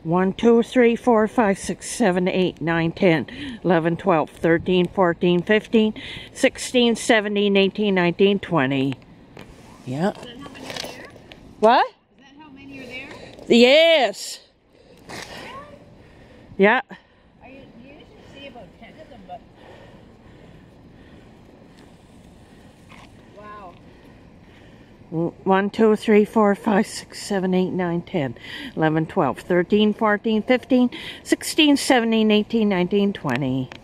1, 2, 3, 4, 5, 6, 7, 8, 9, 10, 11, 12, 13, 14, 15, 16, 17, 18, 19, 20. Yeah. Is that how many are there? What? Is that how many are there? Yes. Yeah. I usually see about 10 of them, but... Wow. 1, 2, 3, 4, 5, 6, 7, 8, 9, 10, 11, 12, 13, 14, 15, 16, 17, 18, 19, 20.